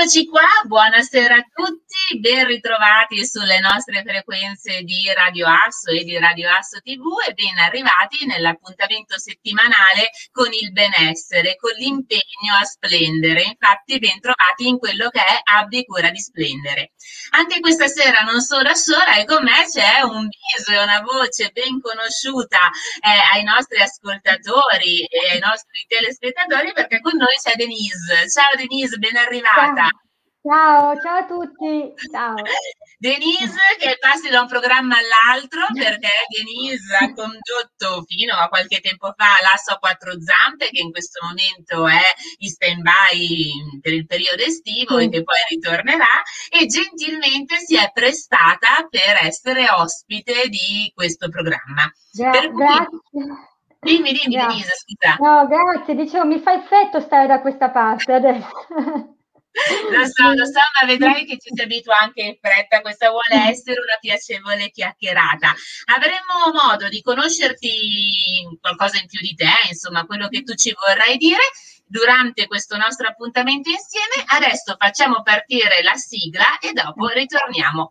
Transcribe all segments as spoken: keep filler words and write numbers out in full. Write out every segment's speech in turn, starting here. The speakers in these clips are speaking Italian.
Eccoci qua, buonasera a tutti, ben ritrovati sulle nostre frequenze di Radio Asso e di Radio Asso T V e ben arrivati nell'appuntamento settimanale con il benessere, con l'impegno a splendere. Infatti ben trovati in quello che è Abbi cura di splendere. Anche questa sera non sono da sola e con me c'è un viso e una voce ben conosciuta eh, ai nostri ascoltatori e ai nostri telespettatori, perché con noi c'è Denise. Ciao Denise, ben arrivata. Ciao, ciao a tutti. Ciao. Denise che passi da un programma all'altro, perché Denise ha condotto fino a qualche tempo fa l'Asso a quattro zampe, che in questo momento è in stand-by per il periodo estivo Sì. e che poi ritornerà, e gentilmente si è prestata per essere ospite di questo programma. Gra per cui, grazie. dimmi, dimmi Gra Denise, scusa. No, grazie, dicevo, mi fa effetto stare da questa parte adesso. Lo so, lo so, ma vedrai che ci si abitua anche in fretta. Questa vuole essere una piacevole chiacchierata. Avremo modo di conoscerti qualcosa in più di te, insomma, quello che tu ci vorrai dire durante questo nostro appuntamento insieme. Adesso facciamo partire la sigla e dopo ritorniamo.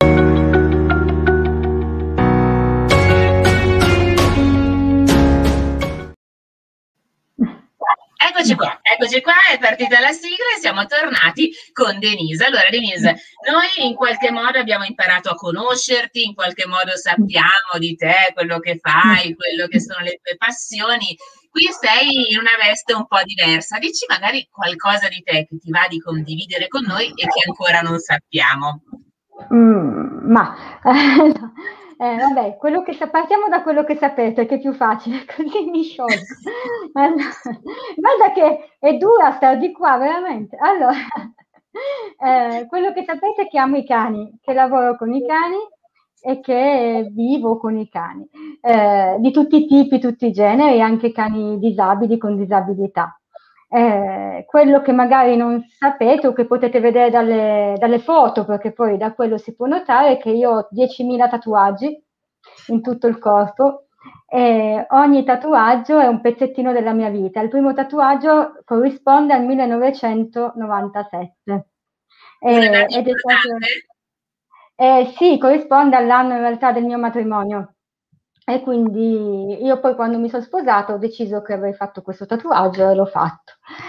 Eccoci qua, eccoci qua, è partita la sigla e siamo tornati con Denise. Allora Denise, noi in qualche modo abbiamo imparato a conoscerti, in qualche modo sappiamo di te, quello che fai, quello che sono le tue passioni. Qui sei in una veste un po' diversa, dici magari qualcosa di te che ti va di condividere con noi e che ancora non sappiamo. Mm, ma eh, vabbè, quello che sa partiamo da quello che sapete, che è più facile, così mi sciolgo. Allora, guarda che è dura star di qua, veramente. Allora, eh, quello che sapete è che amo i cani, che lavoro con i cani e che vivo con i cani, eh, di tutti i tipi, tutti i generi, anche cani disabili con disabilità. Eh, quello che magari non sapete o che potete vedere dalle, dalle foto, perché poi da quello si può notare, è che io ho diecimila tatuaggi in tutto il corpo e ogni tatuaggio è un pezzettino della mia vita. Il primo tatuaggio corrisponde al millenovecentonovantasette. Eh, ed è stato, eh, sì, corrisponde all'anno in realtà del mio matrimonio. E quindi io poi quando mi sono sposata ho deciso che avrei fatto questo tatuaggio e l'ho fatto.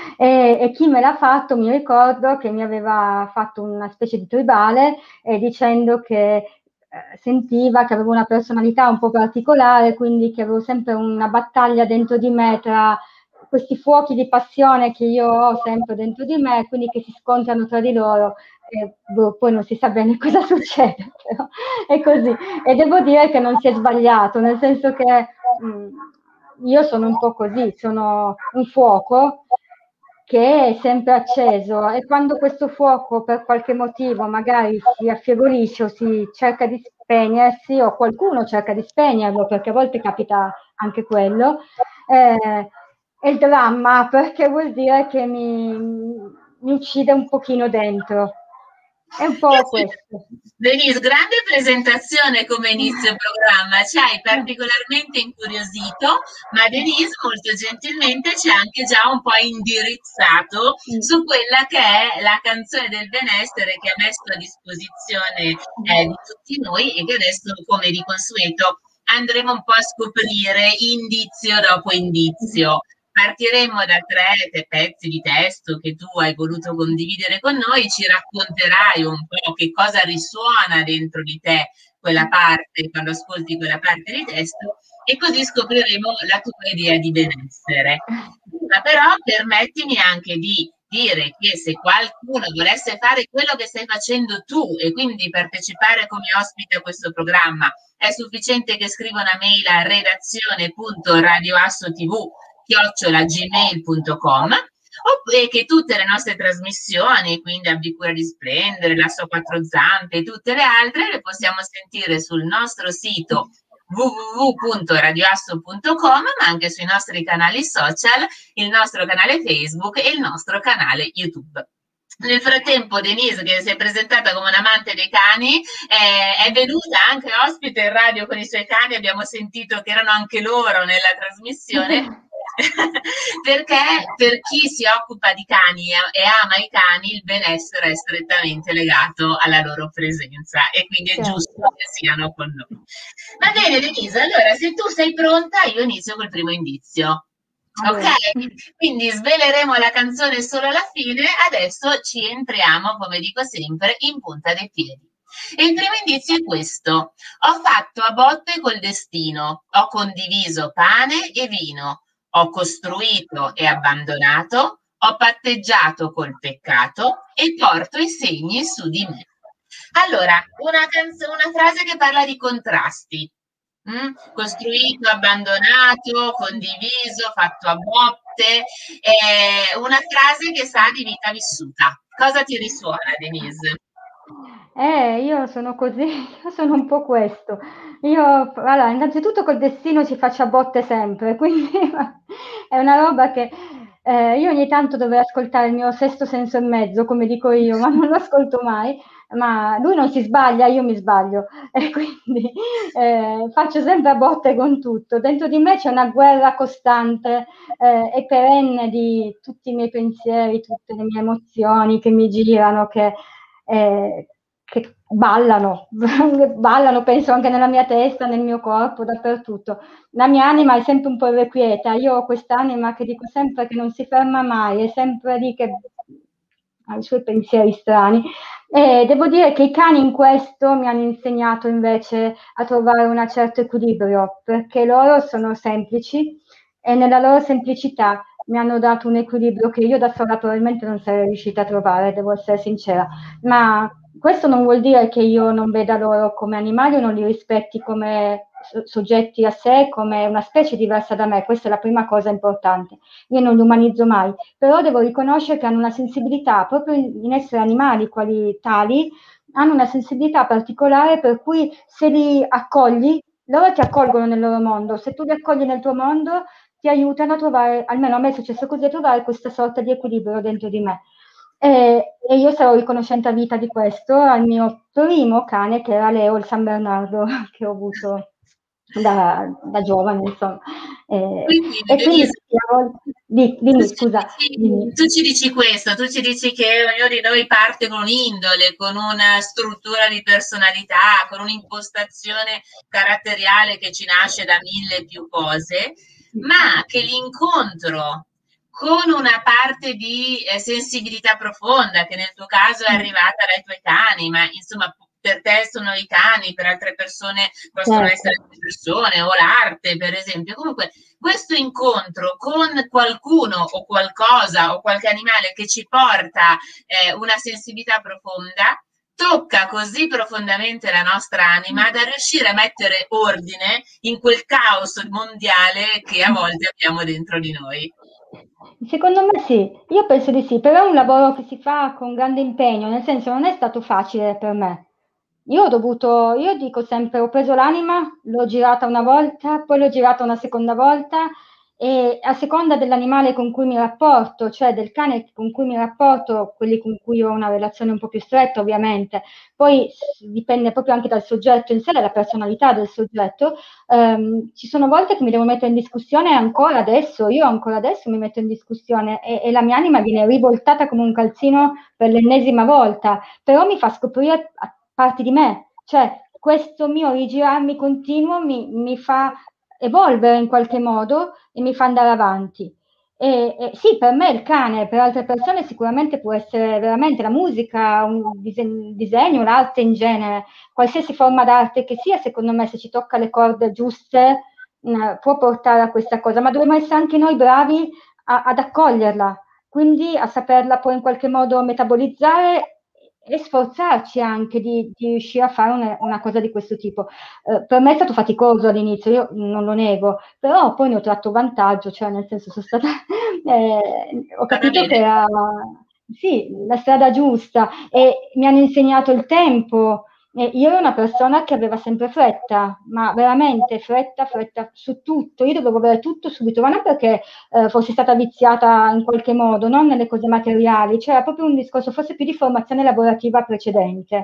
E, e chi me l'ha fatto mi ricordo che mi aveva fatto una specie di tribale eh, dicendo che eh, sentiva che avevo una personalità un po' particolare, quindi che avevo sempre una battaglia dentro di me tra questi fuochi di passione che io ho sempre dentro di me, quindi che si scontrano tra di loro. E boh, poi non si sa bene cosa succede, però è così. E devo dire che non si è sbagliato, nel senso che mh, io sono un po' così, sono un fuoco che è sempre acceso e quando questo fuoco per qualche motivo magari si affievolisce o si cerca di spegnersi o qualcuno cerca di spegnerlo, perché a volte capita anche quello, eh, è il dramma, perché vuol dire che mi, mi uccide un pochino dentro. È un po' questo. Denise, grande presentazione come inizio programma, ci hai particolarmente incuriosito, ma Denise molto gentilmente ci ha anche già un po' indirizzato su quella che è la canzone del benessere che ha messo a disposizione eh, di tutti noi e che adesso, come di consueto, andremo un po' a scoprire indizio dopo indizio. Partiremo da tre pezzi di testo che tu hai voluto condividere con noi, ci racconterai un po' che cosa risuona dentro di te quella parte, quando ascolti quella parte di testo, e così scopriremo la tua idea di benessere. Ma però permettimi anche di dire che se qualcuno volesse fare quello che stai facendo tu e quindi partecipare come ospite a questo programma, è sufficiente che scriva una mail a redazione punto radioassotv chiocciola gmail punto com e che tutte le nostre trasmissioni, quindi Abbi cura di splendere, l'Asso a quattro zampe e tutte le altre, le possiamo sentire sul nostro sito w w w punto radioasso punto com, ma anche sui nostri canali social, il nostro canale Facebook e il nostro canale YouTube. Nel frattempo Denise, che si è presentata come un amante dei cani, eh, è venuta anche ospite in radio con i suoi cani, abbiamo sentito che erano anche loro nella trasmissione, perché per chi si occupa di cani e ama i cani, il benessere è strettamente legato alla loro presenza e quindi è giusto certo. che siano con noi. Va bene, Denise, allora se tu sei pronta, io inizio col primo indizio. Ok? Quindi sveleremo la canzone solo alla fine, adesso ci entriamo, come dico sempre, in punta dei piedi. E il primo indizio è questo: ho fatto a botte col destino, ho condiviso pane e vino, ho costruito e abbandonato, ho patteggiato col peccato e porto i segni su di me. Allora, una, canzo- una frase che parla di contrasti. Mm? Costruito, abbandonato, condiviso, fatto a botte, è una frase che sa di vita vissuta. Cosa ti risuona, Denise? Eh, io sono così, io sono un po' questo. Io, allora, innanzitutto col destino ci faccio a botte sempre, quindi è una roba che eh, io ogni tanto dovrei ascoltare il mio sesto senso e mezzo, come dico io, ma non lo ascolto mai. Ma lui non si sbaglia, io mi sbaglio e quindi eh, faccio sempre a botte con tutto. Dentro di me c'è una guerra costante eh, e perenne di tutti i miei pensieri, tutte le mie emozioni che mi girano, che, eh, che ballano, ballano, penso anche nella mia testa, nel mio corpo, dappertutto. La mia anima è sempre un po' irrequieta, io ho quest'anima che dico sempre che non si ferma mai, è sempre lì che ha i suoi pensieri strani. E devo dire che i cani in questo mi hanno insegnato invece a trovare un certo equilibrio, perché loro sono semplici e nella loro semplicità mi hanno dato un equilibrio che io da sola probabilmente non sarei riuscita a trovare, devo essere sincera. Ma questo non vuol dire che io non veda loro come animali o non li rispetti come soggetti a sé, come una specie diversa da me, questa è la prima cosa importante. Io non li umanizzo mai, però devo riconoscere che hanno una sensibilità, proprio in essere animali quali tali, hanno una sensibilità particolare per cui se li accogli, loro ti accolgono nel loro mondo, se tu li accogli nel tuo mondo ti aiutano a trovare, almeno a me è successo così, a trovare questa sorta di equilibrio dentro di me. E, e io sarò riconoscente a vita di questo al mio primo cane che era Leo, il San Bernardo, che ho avuto da, da giovane, insomma. E, Quindi, e quindi Denise, di, tu dimmi, ci scusa, dici, dimmi. tu ci dici questo, tu ci dici che ognuno di noi parte con un'indole, con una struttura di personalità, con un'impostazione caratteriale che ci nasce da mille più cose, ma che l'incontro con una parte di eh, sensibilità profonda, che nel tuo caso è arrivata dai tuoi cani, ma insomma per te sono i cani, per altre persone possono Certo. essere le persone o l'arte, per esempio. Comunque, questo incontro con qualcuno o qualcosa o qualche animale che ci porta eh, una sensibilità profonda tocca così profondamente la nostra anima da riuscire a mettere ordine in quel caos mondiale che a volte abbiamo dentro di noi. Secondo me sì, io penso di sì, però è un lavoro che si fa con grande impegno, nel senso non è stato facile per me. Io ho dovuto, io dico sempre, ho preso l'anima, l'ho girata una volta, poi l'ho girata una seconda volta e a seconda dell'animale con cui mi rapporto, cioè del cane con cui mi rapporto, quelli con cui ho una relazione un po' più stretta ovviamente, poi dipende proprio anche dal soggetto in sé, dalla personalità del soggetto, ehm, ci sono volte che mi devo mettere in discussione ancora adesso, io ancora adesso mi metto in discussione e, e la mia anima viene rivoltata come un calzino per l'ennesima volta, però mi fa scoprire parti di me, cioè questo mio rigirarmi continuo mi, mi fa evolvere in qualche modo e mi fa andare avanti. E, e sì, per me il cane, per altre persone sicuramente può essere veramente la musica, un disegno, disegno l'arte in genere, qualsiasi forma d'arte che sia, secondo me se ci tocca le corde giuste mh, può portare a questa cosa, ma dobbiamo essere anche noi bravi a, ad accoglierla, quindi a saperla poi in qualche modo metabolizzare e sforzarci anche di, di riuscire a fare una, una cosa di questo tipo. Eh, per me è stato faticoso all'inizio, io non lo nego, però poi ne ho tratto vantaggio, cioè nel senso sono stata, eh, ho Va capito che bene. era sì, la strada giusta e mi hanno insegnato il tempo. Eh, io ero una persona che aveva sempre fretta, ma veramente fretta, fretta su tutto. Io dovevo avere tutto subito, ma non perché eh, fossi stata viziata in qualche modo, non nelle cose materiali, c'era proprio un discorso forse più di formazione lavorativa precedente.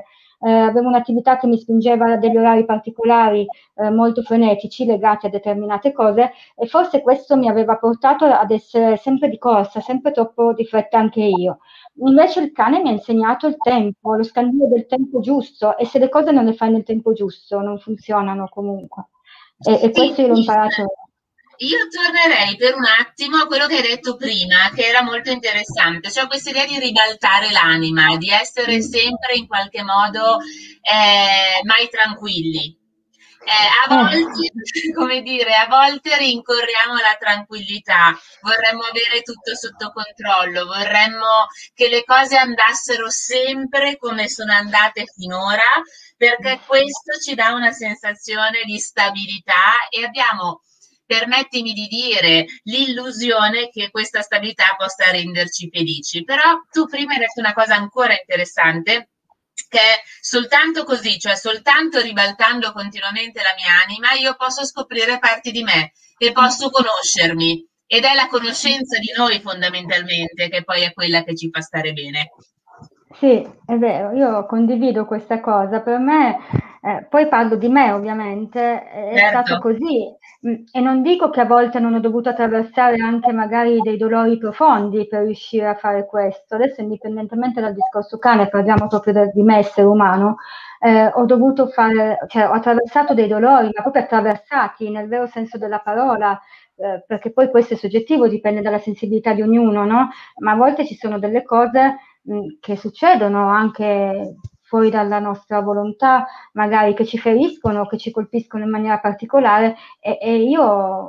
eh, avevo un'attività che mi spingeva a degli orari particolari, eh, molto frenetici, legati a determinate cose, e forse questo mi aveva portato ad essere sempre di corsa, sempre troppo di fretta anche io. Invece il cane mi ha insegnato il tempo, lo scambio del tempo giusto, e se le cose non le fai nel tempo giusto non funzionano comunque. E, e questo io l'ho imparato. Io tornerei per un attimo a quello che hai detto prima, che era molto interessante, cioè questa idea di ribaltare l'anima, di essere sempre in qualche modo eh, mai tranquilli. Eh, a volte, come dire, a volte rincorriamo la tranquillità, vorremmo avere tutto sotto controllo, vorremmo che le cose andassero sempre come sono andate finora, perché questo ci dà una sensazione di stabilità e abbiamo, permettimi di dire, l'illusione che questa stabilità possa renderci felici. Però tu prima hai detto una cosa ancora interessante, che è soltanto così, cioè soltanto ribaltando continuamente la mia anima, io posso scoprire parti di me e posso conoscermi, ed è la conoscenza di noi fondamentalmente che poi è quella che ci fa stare bene. Sì, è vero, io condivido questa cosa. Per me, eh, poi parlo di me ovviamente, è Certo. stato così, e non dico che a volte non ho dovuto attraversare anche magari dei dolori profondi per riuscire a fare questo. Adesso, indipendentemente dal discorso cane, parliamo proprio de- di me, essere umano, eh, ho dovuto fare, cioè ho attraversato dei dolori, ma proprio attraversati nel vero senso della parola, eh, perché poi questo è soggettivo, dipende dalla sensibilità di ognuno, no? Ma a volte ci sono delle cose che succedono anche fuori dalla nostra volontà, magari che ci feriscono, che ci colpiscono in maniera particolare, e, e io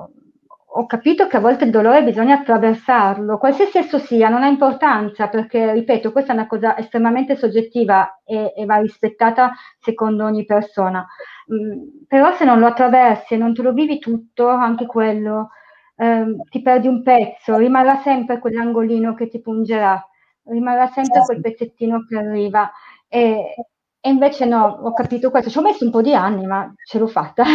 ho capito che a volte il dolore bisogna attraversarlo, qualsiasi esso sia, non ha importanza, perché, ripeto, questa è una cosa estremamente soggettiva e, e va rispettata secondo ogni persona. Mm, però se non lo attraversi e non te lo vivi tutto, anche quello, ehm, ti perdi un pezzo, rimarrà sempre quell'angolino che ti pungerà, rimarrà sempre quel pezzettino che arriva, e, e invece no, ho capito questo, ci ho messo un po' di anni, ma ce l'ho fatta.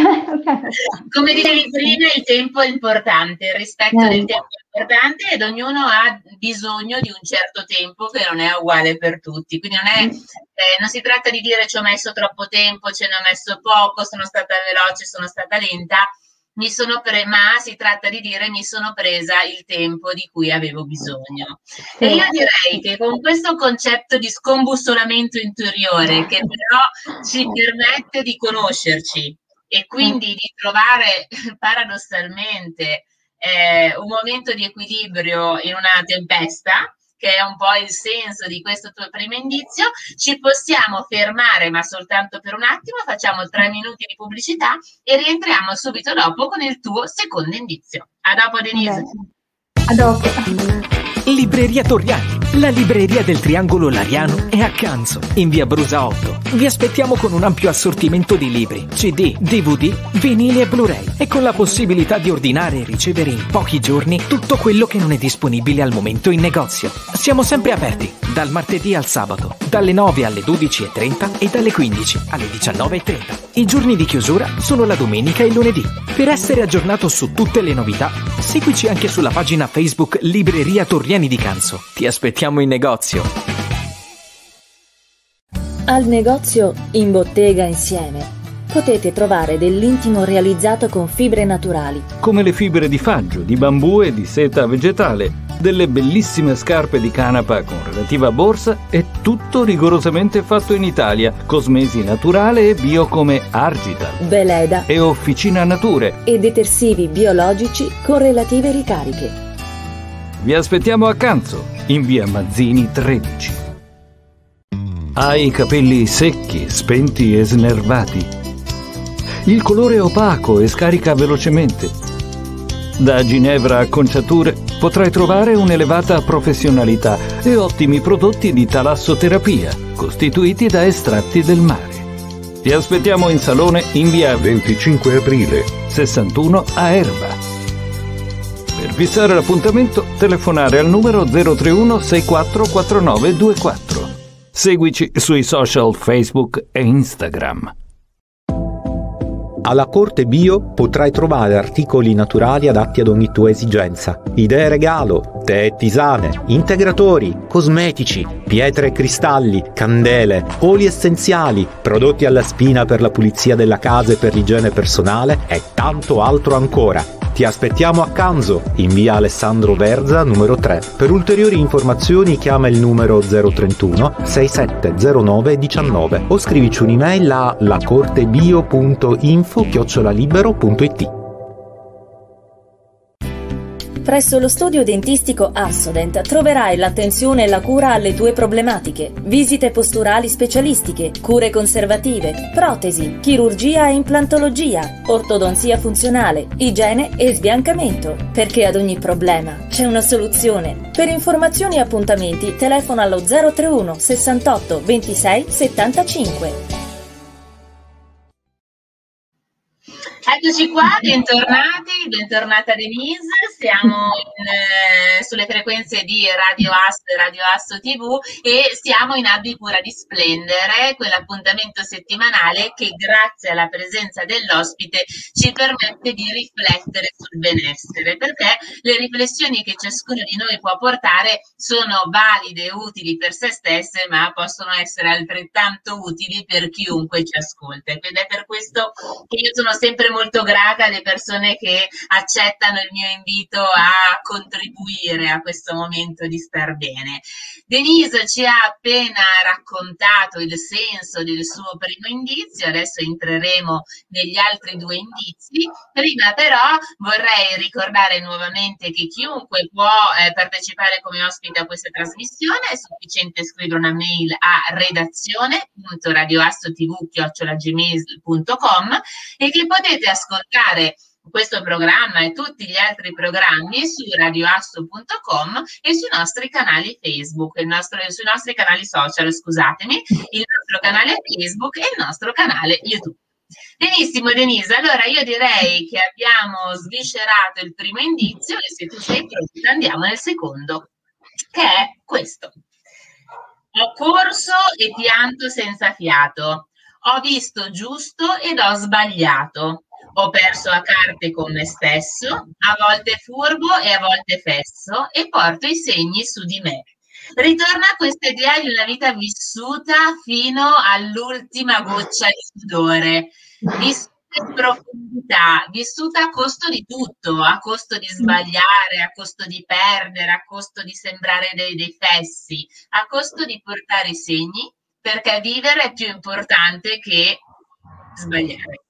Come dicevi prima, il tempo è importante, il rispetto eh. del tempo è importante, ed ognuno ha bisogno di un certo tempo che non è uguale per tutti, quindi non, è, eh, non si tratta di dire ci ho messo troppo tempo, ce ne ho messo poco, sono stata veloce, sono stata lenta, mi sono pre- ma si tratta di dire mi sono presa il tempo di cui avevo bisogno. Sì. E io direi che con questo concetto di scombussolamento interiore, che però ci permette di conoscerci e quindi di trovare paradossalmente eh, un momento di equilibrio in una tempesta, che è un po' il senso di questo tuo primo indizio, ci possiamo fermare, ma soltanto per un attimo, facciamo tre minuti di pubblicità e rientriamo subito dopo con il tuo secondo indizio. A dopo, Denise. A dopo. Libreria Torriani, la libreria del Triangolo Lariano è a Canzo, in via Brusa otto. Vi aspettiamo con un ampio assortimento di libri, C D, D V D, vinili e Blu-ray, e con la possibilità di ordinare e ricevere in pochi giorni tutto quello che non è disponibile al momento in negozio. Siamo sempre aperti, dal martedì al sabato, dalle nove alle dodici e trenta e dalle quindici alle diciannove e trenta. I giorni di chiusura sono la domenica e il lunedì. Per essere aggiornato su tutte le novità, seguici anche sulla pagina Facebook Libreria Torriani di Canzo. Ti aspettiamo in negozio. Al negozio In Bottega Insieme potete trovare dell'intimo realizzato con fibre naturali, come le fibre di faggio, di bambù e di seta vegetale, delle bellissime scarpe di canapa con relativa borsa, e tutto rigorosamente fatto in Italia, cosmesi naturale e bio come Argital, Veleda e Officina Nature, e detersivi biologici con relative ricariche. Vi aspettiamo a Canzo, in via Mazzini tredici. Hai i capelli secchi, spenti e snervati? Il colore è opaco e scarica velocemente? Da Ginevra Acconciature potrai trovare un'elevata professionalità e ottimi prodotti di talassoterapia, costituiti da estratti del mare. Ti aspettiamo in salone in via venticinque aprile, sessantuno a Erba. Per fissare l'appuntamento, telefonare al numero zero tre uno sei quattro quattro nove due quattro. Seguici sui social Facebook e Instagram. Alla Corte Bio potrai trovare articoli naturali adatti ad ogni tua esigenza, idee regalo, tè e tisane, integratori, cosmetici, pietre e cristalli, candele, oli essenziali, prodotti alla spina per la pulizia della casa e per l'igiene personale e tanto altro ancora. Ti aspettiamo a Canzo, in via Alessandro Verza, numero tre. Per ulteriori informazioni chiama il numero zero trentuno sessantasette zero nove diciannove o scrivici un'email a lacortebio punto info chiocciola libero punto it. Presso lo studio dentistico Assodent troverai l'attenzione e la cura alle tue problematiche, visite posturali specialistiche, cure conservative, protesi, chirurgia e implantologia, ortodonzia funzionale, igiene e sbiancamento. Perché ad ogni problema c'è una soluzione. Per informazioni e appuntamenti telefona allo zero trentuno sessantotto ventisei settantacinque. Eccoci qua, bentornati, bentornata Denise, siamo in, eh, sulle frequenze di Radio Asso e Radio Asso tivù e siamo in Abbi cura di splendere, quell'appuntamento settimanale che grazie alla presenza dell'ospite ci permette di riflettere sul benessere, perché le riflessioni che ciascuno di noi può portare sono valide e utili per se stesse, ma possono essere altrettanto utili per chiunque ci ascolta. Ed è per questo che io sono sempre molto molto grata alle persone che accettano il mio invito a contribuire a questo momento di star bene. Denise ci ha appena raccontato il senso del suo primo indizio, adesso entreremo negli altri due indizi. Prima però vorrei ricordare nuovamente che chiunque può eh, partecipare come ospite a questa trasmissione, è sufficiente scrivere una mail a redazione punto radioassotv chiocciola gmail punto com e che potete ascoltare questo programma e tutti gli altri programmi su radioasso punto com e sui nostri canali Facebook, il nostro, sui nostri canali social, scusatemi, il nostro canale Facebook e il nostro canale YouTube. Benissimo Denise, allora io direi che abbiamo sviscerato il primo indizio e se tu sei pronta andiamo nel secondo, che è questo. Ho corso e pianto senza fiato, ho visto giusto ed ho sbagliato. Ho perso a carte con me stesso, a volte furbo e a volte fesso, e porto i segni su di me. Ritorna a questa idea di una vita vissuta fino all'ultima goccia di sudore, vissuta in profondità, vissuta a costo di tutto, a costo di sbagliare, a costo di perdere, a costo di sembrare dei, dei fessi, a costo di portare i segni, perché vivere è più importante che sbagliare.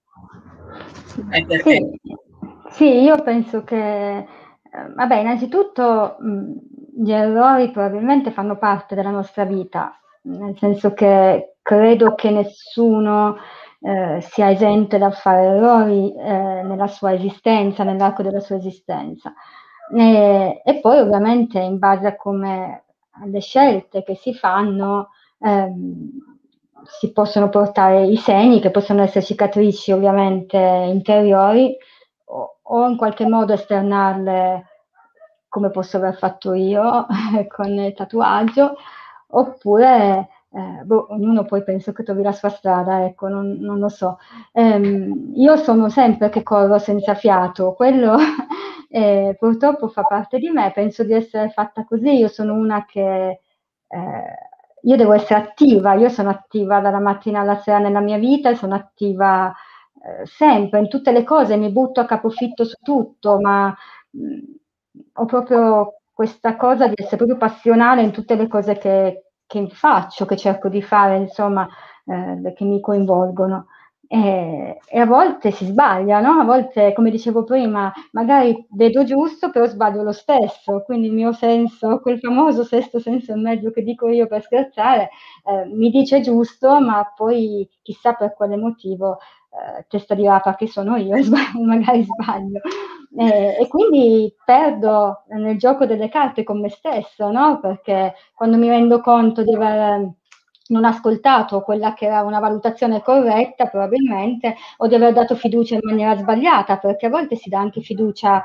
Sì, sì, io penso che, eh, vabbè, innanzitutto mh, gli errori probabilmente fanno parte della nostra vita, nel senso che credo che nessuno eh, sia esente dal fare errori eh, nella sua esistenza, nell'arco della sua esistenza. E, e poi ovviamente in base a come alle scelte che si fanno, ehm, si possono portare i segni, che possono essere cicatrici ovviamente interiori, o, o in qualche modo esternarle, come posso aver fatto io con il tatuaggio, oppure eh, boh, ognuno poi penso che trovi la sua strada, ecco, non, non lo so. Ehm, io sono sempre che corro senza fiato, quello eh, purtroppo fa parte di me, penso di essere fatta così, io sono una che... Eh, io devo essere attiva, io sono attiva dalla mattina alla sera nella mia vita, sono attiva eh, sempre, in tutte le cose, mi butto a capofitto su tutto, ma mh, ho proprio questa cosa di essere proprio passionale in tutte le cose che, che faccio, che cerco di fare, insomma, eh, che mi coinvolgono. E, e a volte si sbaglia, no? A volte, come dicevo prima, magari vedo giusto, però sbaglio lo stesso, quindi il mio senso, quel famoso sesto senso e mezzo che dico io per scherzare, eh, mi dice giusto, ma poi chissà per quale motivo, eh, testa di rapa che sono io, magari sbaglio. Eh, e quindi perdo nel gioco delle carte con me stesso, no? Perché quando mi rendo conto di aver... non ascoltato quella che era una valutazione corretta probabilmente, o di aver dato fiducia in maniera sbagliata, perché a volte si dà anche fiducia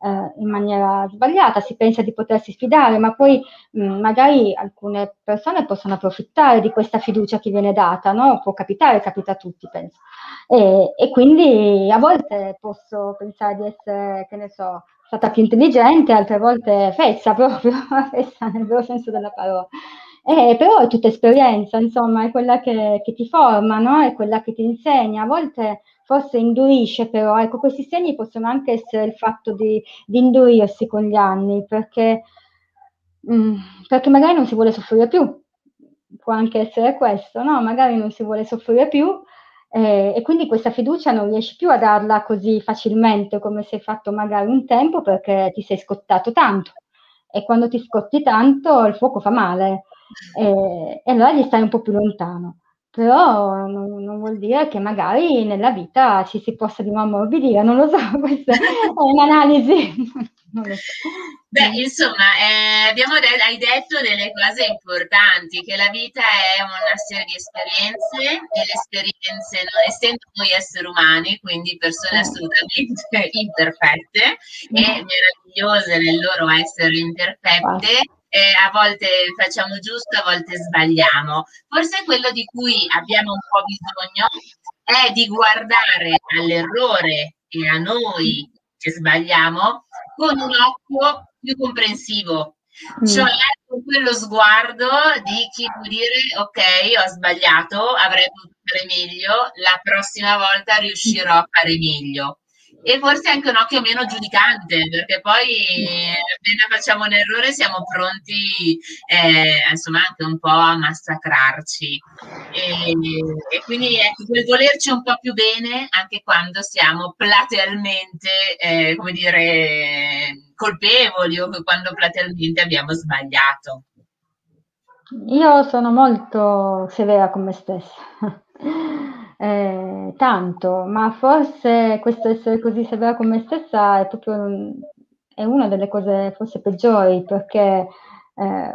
eh, in maniera sbagliata, si pensa di potersi fidare, ma poi mh, magari alcune persone possono approfittare di questa fiducia che viene data, no? Può capitare, capita a tutti, penso. E, e quindi a volte posso pensare di essere, che ne so, stata più intelligente, altre volte fessa proprio, fessa nel vero senso della parola. Eh, però è tutta esperienza, insomma, è quella che, che ti forma, no? È quella che ti insegna. A volte forse indurisce, però, ecco, questi segni possono anche essere il fatto di, di indurirsi con gli anni, perché, mh, perché magari non si vuole soffrire più. Può anche essere questo, no? Magari non si vuole soffrire più. Eh, e quindi questa fiducia non riesci più a darla così facilmente come si è fatto magari un tempo, perché ti sei scottato tanto, e quando ti scotti tanto il fuoco fa male, e, e allora gli stai un po' più lontano. Però non, non vuol dire che magari nella vita ci si possa di nuovo ammorbidire, non lo so, questa è un'analisi. Non lo so. Beh, insomma, eh, abbiamo de- hai detto delle cose importanti, che la vita è una serie di esperienze, e le esperienze, no, essendo noi esseri umani, quindi persone assolutamente imperfette e meravigliose nel loro essere imperfette, eh, a volte facciamo giusto, a volte sbagliamo. Forse quello di cui abbiamo un po' bisogno è di guardare all'errore e a noi che sbagliamo con un occhio più comprensivo, cioè con quello sguardo di chi può dire ok, ho sbagliato, avrei potuto fare meglio, la prossima volta riuscirò a fare meglio. E forse anche un occhio meno giudicante, perché poi appena facciamo un errore siamo pronti eh, insomma anche un po' a massacrarci. E, e quindi ecco, quel volerci un po' più bene anche quando siamo platealmente, eh, come dire, colpevoli, o quando platealmente abbiamo sbagliato. Io sono molto severa con me stessa, eh, tanto, ma forse questo essere così severa con me stessa è proprio è una delle cose forse peggiori, perché eh,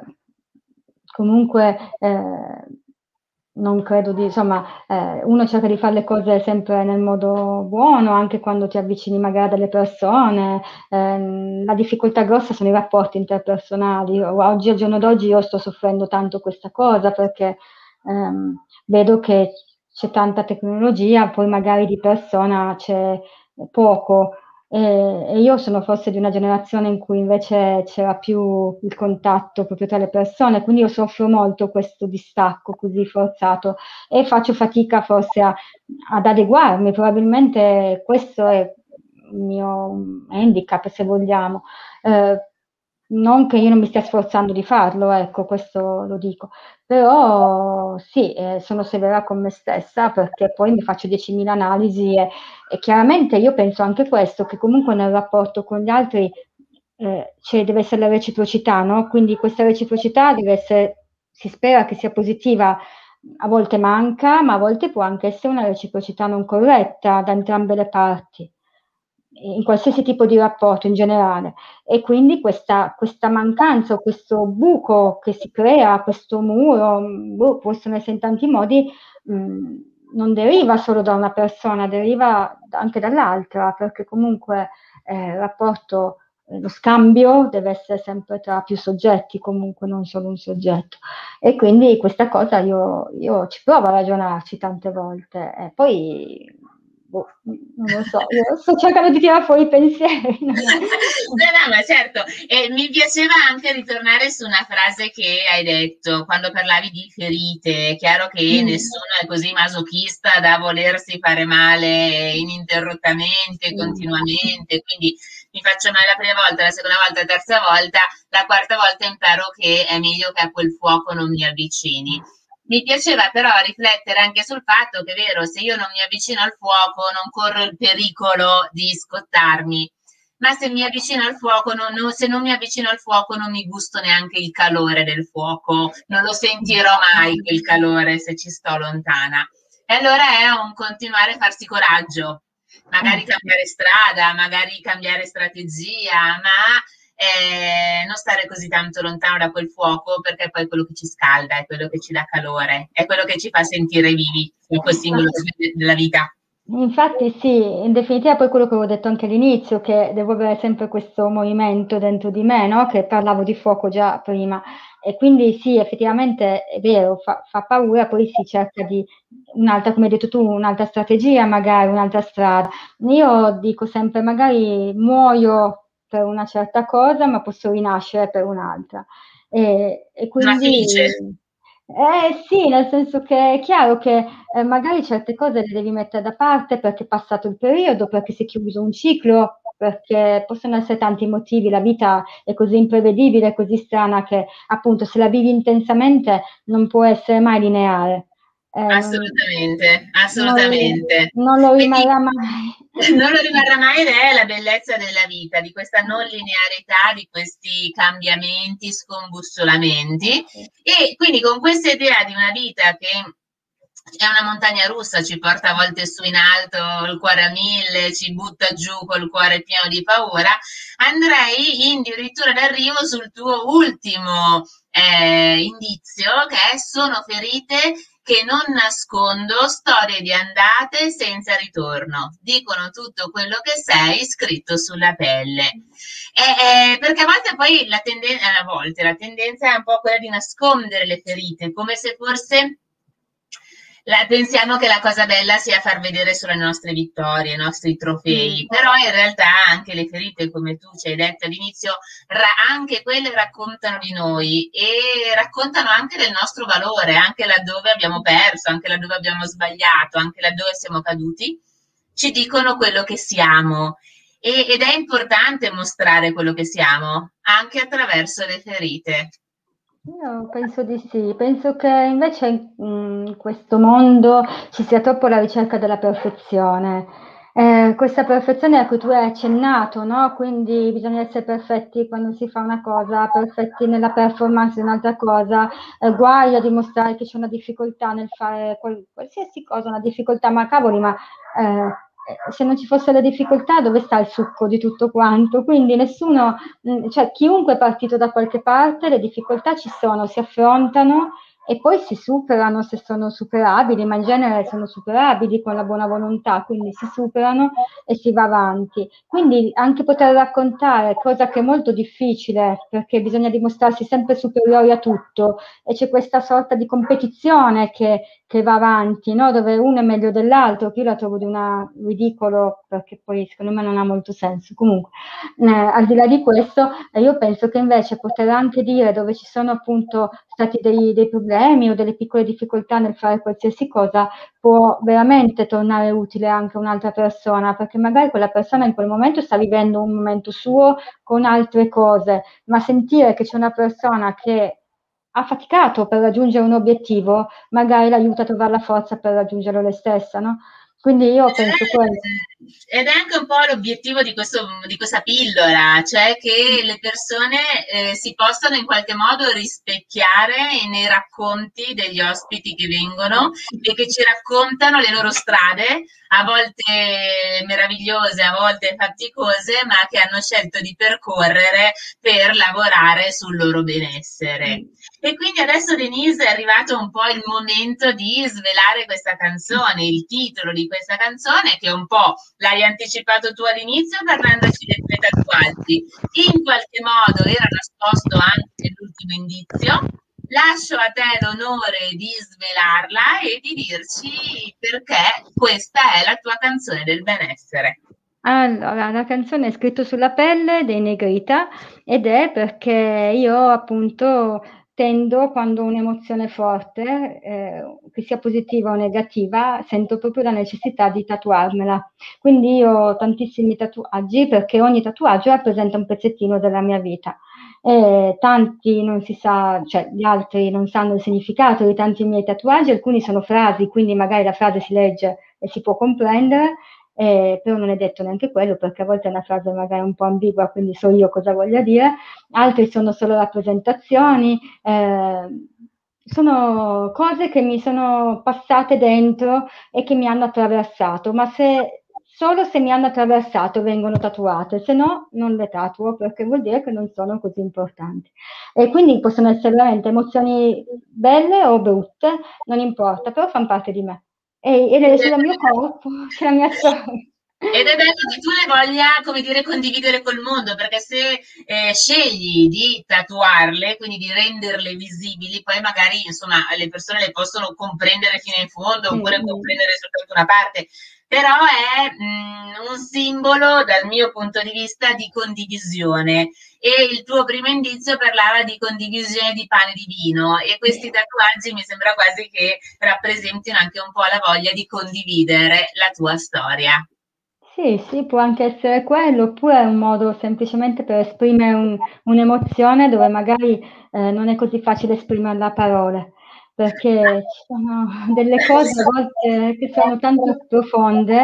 comunque eh, non credo di, insomma, eh, uno cerca di fare le cose sempre nel modo buono, anche quando ti avvicini magari a delle persone. Eh, la difficoltà grossa sono i rapporti interpersonali. Oggi, al giorno d'oggi, io sto soffrendo tanto questa cosa, perché ehm, vedo che c'è tanta tecnologia, poi magari di persona c'è poco. E, e io sono forse di una generazione in cui invece c'era più il contatto proprio tra le persone, quindi io soffro molto questo distacco così forzato e faccio fatica forse a, ad adeguarmi. Probabilmente questo è il mio handicap, se vogliamo. Eh, non che io non mi stia sforzando di farlo, ecco, questo lo dico, però sì, eh, sono severa con me stessa, perché poi mi faccio diecimila analisi e, e chiaramente io penso anche questo, che comunque nel rapporto con gli altri eh, cioè, deve essere la reciprocità, no? Quindi questa reciprocità deve essere, si spera che sia positiva, a volte manca, ma a volte può anche essere una reciprocità non corretta da entrambe le parti, in qualsiasi tipo di rapporto in generale, e quindi questa, questa mancanza o questo buco che si crea, questo muro, boh, possono essere in tanti modi, mh, non deriva solo da una persona, deriva anche dall'altra, perché comunque eh, il rapporto, eh, lo scambio deve essere sempre tra più soggetti, comunque non solo un soggetto, e quindi questa cosa io, io ci provo a ragionarci tante volte, e poi boh, non lo so, io sto cercando di tirare fuori i pensieri. No, no, ma certo, e mi piaceva anche ritornare su una frase che hai detto quando parlavi di ferite. È chiaro che mm. nessuno è così masochista da volersi fare male ininterrottamente, mm. continuamente, quindi mi faccio male la prima volta, la seconda volta, la terza volta, la quarta volta imparo che è meglio che a quel fuoco non mi avvicini. Mi piaceva però riflettere anche sul fatto che è vero, se io non mi avvicino al fuoco non corro il pericolo di scottarmi, ma se mi avvicino al fuoco, non, non, se non mi avvicino al fuoco non mi gusto neanche il calore del fuoco, non lo sentirò mai quel calore se ci sto lontana. E allora è un continuare a farsi coraggio, magari cambiare strada, magari cambiare strategia, ma Eh, non stare così tanto lontano da quel fuoco, perché poi è quello che ci scalda, è quello che ci dà calore, è quello che ci fa sentire vivi, il simbolo della vita. Infatti sì, in definitiva poi quello che avevo detto anche all'inizio, che devo avere sempre questo movimento dentro di me, no? Che parlavo di fuoco già prima. E quindi sì, effettivamente è vero, fa, fa paura, poi si cerca di un'altra, come hai detto tu, un'altra strategia, magari un'altra strada. Io dico sempre, magari muoio per una certa cosa, ma posso rinascere per un'altra. E, e Una quindi felice. eh sì, nel senso che è chiaro che eh, magari certe cose le devi mettere da parte perché è passato il periodo, perché si è chiuso un ciclo, perché possono essere tanti motivi, la vita è così imprevedibile, così strana che appunto se la vivi intensamente non può essere mai lineare. Eh, non, Assolutamente, non, assolutamente. non lo Quindi rimarrà mai. non lo rimarrà mai ed è la bellezza della vita, di questa non linearità, di questi cambiamenti, scombussolamenti. E quindi con questa idea di una vita che è una montagna russa, ci porta a volte su in alto, il cuore a mille, ci butta giù col cuore pieno di paura, andrei in addirittura d'arrivo sul tuo ultimo eh, indizio, che è sono ferite che non nascondo, storie di andate senza ritorno. Dicono tutto quello che sei scritto sulla pelle. E, eh, perché a volte poi la tendenza, a volte la tendenza è un po' quella di nascondere le ferite, come se forse la, pensiamo che la cosa bella sia far vedere solo le nostre vittorie, i nostri trofei, Mm. però in realtà anche le ferite, come tu ci hai detto all'inizio, ra- anche quelle raccontano di noi e raccontano anche del nostro valore, anche laddove abbiamo perso, anche laddove abbiamo sbagliato, anche laddove siamo caduti, ci dicono quello che siamo. E- ed è importante mostrare quello che siamo, anche attraverso le ferite. Io penso di sì, penso che invece mm, in questo mondo ci sia troppo la ricerca della perfezione. Eh, questa perfezione a cui tu hai accennato, no? Quindi bisogna essere perfetti quando si fa una cosa, perfetti nella performance di un'altra cosa, eh, guai a dimostrare che c'è una difficoltà nel fare qual- qualsiasi cosa, una difficoltà, ma cavoli, ma eh, se non ci fosse la difficoltà, dove sta il succo di tutto quanto? Quindi nessuno, mh, cioè chiunque è partito da qualche parte, le difficoltà ci sono, si affrontano e poi si superano se sono superabili, ma in genere sono superabili con la buona volontà, quindi si superano e si va avanti. Quindi anche poter raccontare, cosa che è molto difficile, perché bisogna dimostrarsi sempre superiori a tutto e c'è questa sorta di competizione che, che va avanti, no? Dove uno è meglio dell'altro, che io la trovo di una ridicolo, perché poi secondo me non ha molto senso. Comunque, eh, al di là di questo, eh, io penso che invece poter anche dire dove ci sono appunto stati dei, dei problemi o delle piccole difficoltà nel fare qualsiasi cosa può veramente tornare utile anche a un'altra persona, perché magari quella persona in quel momento sta vivendo un momento suo con altre cose, ma sentire che c'è una persona che ha faticato per raggiungere un obiettivo, magari l'aiuta a trovare la forza per raggiungerlo lei stessa, no? Quindi io penso questo. Ed è anche un po' l'obiettivo di, questo, di questa pillola, cioè che le persone eh, si possano in qualche modo rispecchiare nei racconti degli ospiti che vengono e che ci raccontano le loro strade, a volte meravigliose, a volte faticose, ma che hanno scelto di percorrere per lavorare sul loro benessere. E quindi adesso Denise è arrivato un po' il momento di svelare questa canzone, il titolo di questa canzone che un po' l'hai anticipato tu all'inizio parlandoci dei tuoi tatuaggi. In qualche modo era nascosto anche nell'ultimo indizio. Lascio a te l'onore di svelarla e di dirci perché questa è la tua canzone del benessere. Allora, la canzone è Scritto sulla pelle dei Negrita ed è perché io appunto tendo, quando ho un'emozione forte, eh, che sia positiva o negativa, sento proprio la necessità di tatuarmela. Quindi io ho tantissimi tatuaggi perché ogni tatuaggio rappresenta un pezzettino della mia vita. E tanti non si sa, cioè gli altri non sanno il significato di tanti miei tatuaggi, alcuni sono frasi, quindi magari la frase si legge e si può comprendere. Eh, però non è detto neanche quello, perché a volte è una frase magari un po' ambigua, quindi so io cosa voglia dire, altri sono solo rappresentazioni, eh, sono cose che mi sono passate dentro e che mi hanno attraversato, ma se, solo se mi hanno attraversato vengono tatuate, se no non le tatuo, perché vuol dire che non sono così importanti. E quindi possono essere veramente emozioni belle o brutte, non importa, però fanno parte di me. e, ed è sul mio corpo, sulla mia storia. Ed è bello che tu le voglia, come dire, condividere col mondo, perché se eh, scegli di tatuarle, quindi di renderle visibili, poi magari, insomma, le persone le possono comprendere fino in fondo, oppure Mm, mm. comprendere soltanto una parte, però è mh, un simbolo, dal mio punto di vista, di condivisione. E il tuo primo indizio parlava di condivisione di pane e di vino, e questi tatuaggi mi sembra quasi che rappresentino anche un po' la voglia di condividere la tua storia. Sì, sì, può anche essere quello, oppure è un modo semplicemente per esprimere un- un'emozione dove magari eh, non è così facile esprimerla a parole, perché ci sono delle cose a volte che sono tanto profonde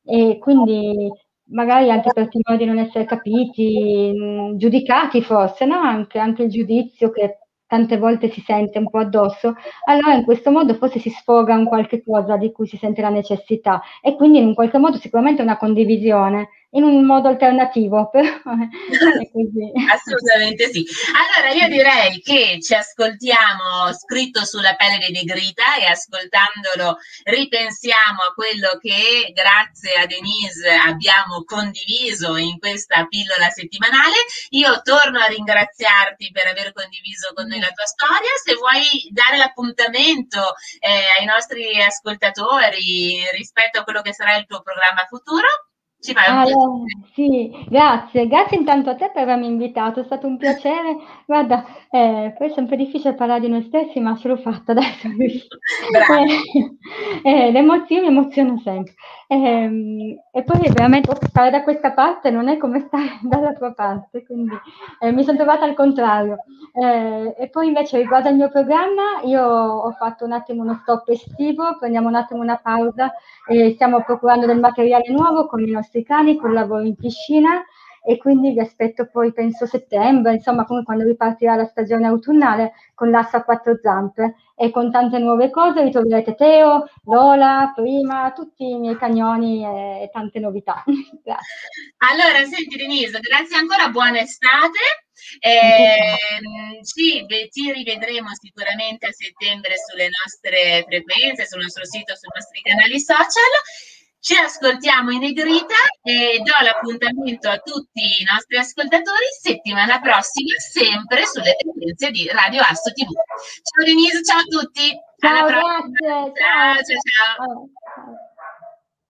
e quindi magari anche per timore di non essere capiti, mh, giudicati forse, no? Anche, anche il giudizio che tante volte si sente un po' addosso, allora in questo modo forse si sfoga un qualche cosa di cui si sente la necessità e quindi in un qualche modo sicuramente una condivisione, in un modo alternativo, però è così. Assolutamente sì. Allora io direi che ci ascoltiamo Scritto sulla pelle di Negrita e ascoltandolo ripensiamo a quello che grazie a Denise abbiamo condiviso in questa pillola settimanale. Io torno a ringraziarti per aver condiviso con noi la tua storia. Se vuoi dare l'appuntamento eh, ai nostri ascoltatori rispetto a quello che sarà il tuo programma futuro, ci fai un Allora, piacere. sì, grazie, grazie intanto a te per avermi invitato, è stato un piacere. Guarda, eh, poi è sempre difficile parlare di noi stessi, ma ce l'ho fatta, dai, sono riuscita. Brava. Eh, eh, le emozioni emozionano sempre. Ehm, e poi veramente stare da questa parte non è come stare dalla tua parte, quindi eh, mi sono trovata al contrario. Eh, e poi invece riguardo al mio programma, io ho fatto un attimo uno stop estivo, prendiamo un attimo una pausa e stiamo procurando del materiale nuovo con i nostri cani, collaboro in piscina e quindi vi aspetto poi penso settembre, insomma comunque quando ripartirà la stagione autunnale con l'asso a quattro zampe e con tante nuove cose, ritroverete Teo, Lola, Prima, tutti i miei cagnoni e tante novità. Grazie. Allora, senti Denise, grazie ancora, buona estate. Eh, ci, ci rivedremo sicuramente a settembre sulle nostre frequenze, sul nostro sito, sui nostri canali social. Ci ascoltiamo in negrita e do l'appuntamento a tutti i nostri ascoltatori settimana prossima, sempre sulle frequenze di Radio Asso tivù. Ciao Denise, ciao a tutti. Ciao, Alla prossima. grazie. Ciao, Ciao. ciao, ciao. Ciao.